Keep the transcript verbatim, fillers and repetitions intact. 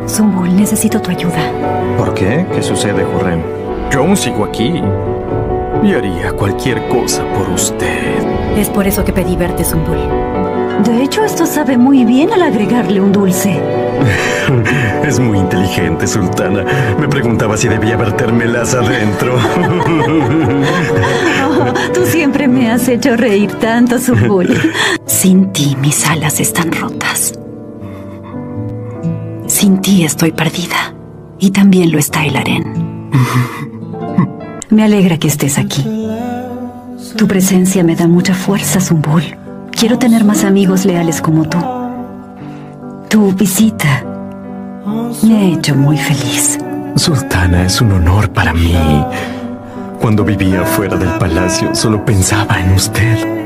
Zumbul, necesito tu ayuda. ¿Por qué? ¿Qué sucede, Hurrem? Yo aún sigo aquí y haría cualquier cosa por usted. Es por eso que pedí verte, Zumbul. De hecho, esto sabe muy bien al agregarle un dulce. Es muy inteligente, Sultana. Me preguntaba si debía vertérmelas adentro. Oh, tú siempre me has hecho reír tanto, Zumbul. Sin ti, mis alas están rotas. Sin ti estoy perdida. Y también lo está el harén. Me alegra que estés aquí. Tu presencia me da mucha fuerza, Zumbul. Quiero tener más amigos leales como tú. Tu visita me ha hecho muy feliz. Sultana, es un honor para mí. Cuando vivía fuera del palacio, solo pensaba en usted.